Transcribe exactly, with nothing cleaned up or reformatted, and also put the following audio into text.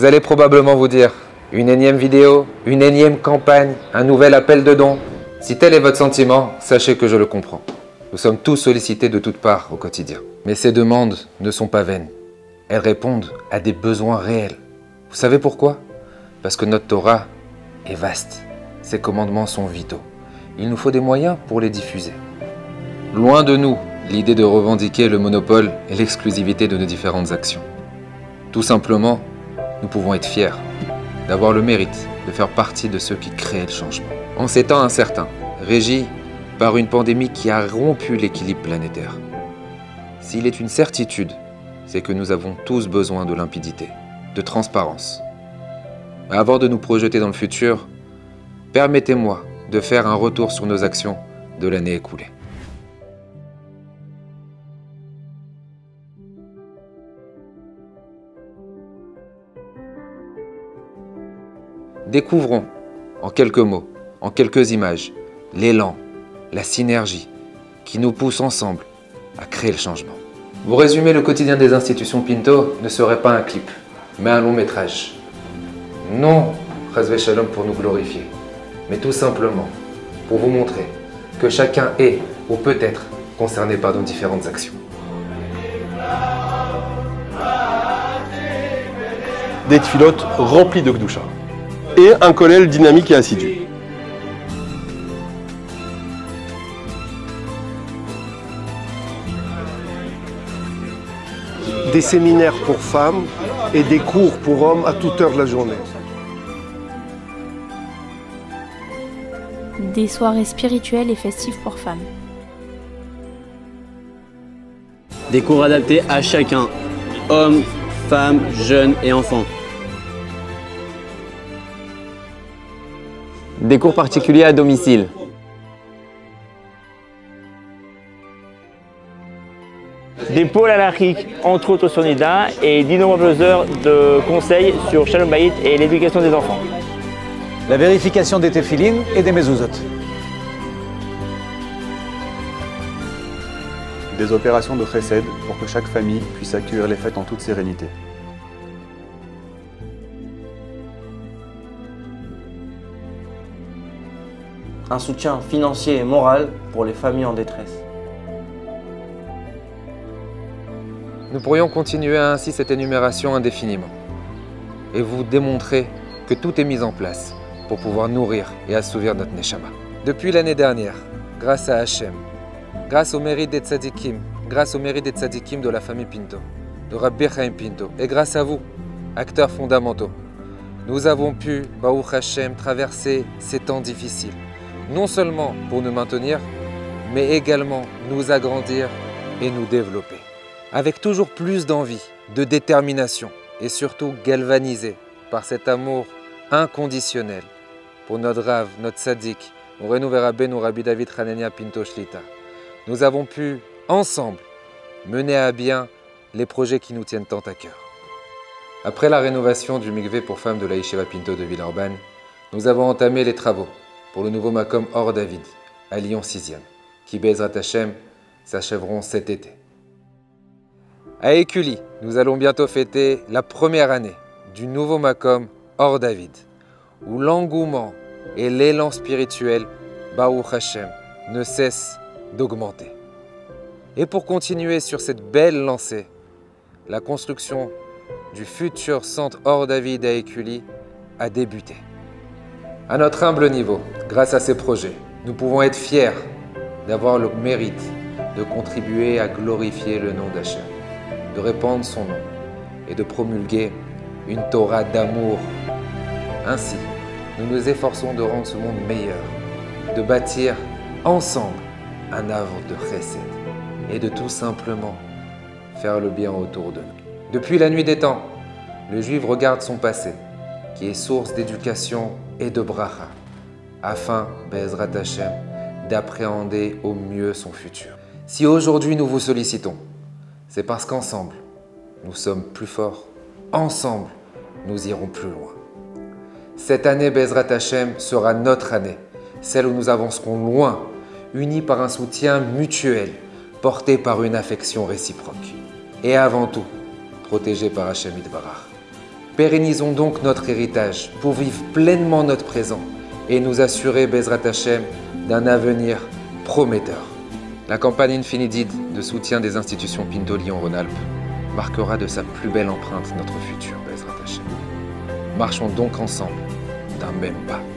Vous allez probablement vous dire, une énième vidéo, une énième campagne, un nouvel appel de dons. Si tel est votre sentiment, sachez que je le comprends. Nous sommes tous sollicités de toutes parts au quotidien. Mais ces demandes ne sont pas vaines. Elles répondent à des besoins réels. Vous savez pourquoi? Parce que notre Torah est vaste. Ses commandements sont vitaux. Il nous faut des moyens pour les diffuser. Loin de nous l'idée de revendiquer le monopole et l'exclusivité de nos différentes actions. Tout simplement, nous pouvons être fiers d'avoir le mérite de faire partie de ceux qui créent le changement. En ces temps incertains, régis par une pandémie qui a rompu l'équilibre planétaire, s'il est une certitude, c'est que nous avons tous besoin de limpidité, de transparence. Mais avant de nous projeter dans le futur, permettez-moi de faire un retour sur nos actions de l'année écoulée. Découvrons, en quelques mots, en quelques images, l'élan, la synergie qui nous pousse ensemble à créer le changement. Vous résumer le quotidien des institutions Pinto ne serait pas un clip, mais un long métrage. Non, Chazvé Shalom pour nous glorifier, mais tout simplement pour vous montrer que chacun est ou peut être concerné par nos différentes actions. Des tfilotes remplis de Gdoucha et un kollel dynamique et assidu. Des séminaires pour femmes et des cours pour hommes à toute heure de la journée. Des soirées spirituelles et festives pour femmes. Des cours adaptés à chacun, hommes, femmes, jeunes et enfants. Des cours particuliers à domicile. Des pôles halachiques, entre autres sur Nida, et d'innombrables heures de conseils sur Shalom Bayit et l'éducation des enfants. La vérification des téphilines et des mezuzot. Des opérations de chesed pour que chaque famille puisse accueillir les fêtes en toute sérénité. Un soutien financier et moral pour les familles en détresse. Nous pourrions continuer ainsi cette énumération indéfiniment et vous démontrer que tout est mis en place pour pouvoir nourrir et assouvir notre Neshama. Depuis l'année dernière, grâce à Hachem, grâce au mérite des tzadikim, grâce au mérite des tzadikim de la famille Pinto, de Rabbi Chaim Pinto, et grâce à vous, acteurs fondamentaux, nous avons pu, Baruch Hashem, traverser ces temps difficiles, non seulement pour nous maintenir, mais également nous agrandir et nous développer. Avec toujours plus d'envie, de détermination et surtout galvanisé par cet amour inconditionnel pour notre Rav, notre Tzaddik, Morenu Verabbeinu Rabbi David Hanania Pinto Shlita. Nous avons pu, ensemble, mener à bien les projets qui nous tiennent tant à cœur. Après la rénovation du mikvé pour femmes de la Yeshiva Pinto de Villeurbanne, nous avons entamé les travaux pour le nouveau Makom Or David, à Lyon sixième, qui, Bezrat Hashem, s'achèveront cet été. À Écully, nous allons bientôt fêter la première année du nouveau Makom Or David, où l'engouement et l'élan spirituel, Baruch Hashem, ne cessent d'augmenter. Et pour continuer sur cette belle lancée, la construction du futur centre Or David à Écully a débuté. À notre humble niveau, grâce à ces projets, nous pouvons être fiers d'avoir le mérite de contribuer à glorifier le nom d'Hachem, de répandre son nom et de promulguer une Torah d'amour. Ainsi, nous nous efforçons de rendre ce monde meilleur, de bâtir ensemble un havre de chesed et de tout simplement faire le bien autour de nous. Depuis la nuit des temps, le juif regarde son passé, qui est source d'éducation et de bracha, afin, Bezrat Hashem, d'appréhender au mieux son futur. Si aujourd'hui nous vous sollicitons, c'est parce qu'ensemble, nous sommes plus forts. Ensemble, nous irons plus loin. Cette année, Bezrat Hashem, sera notre année, celle où nous avancerons loin, unis par un soutien mutuel, porté par une affection réciproque. Et avant tout, protégés par Hashem Yitbarach. Pérennisons donc notre héritage pour vivre pleinement notre présent et nous assurer, Bezrat Hashem, d'un avenir prometteur. La campagne Infinidid de soutien des institutions Pinto Lyon-Rhône-Alpes marquera de sa plus belle empreinte notre futur, Bezrat Hashem. Marchons donc ensemble d'un même pas.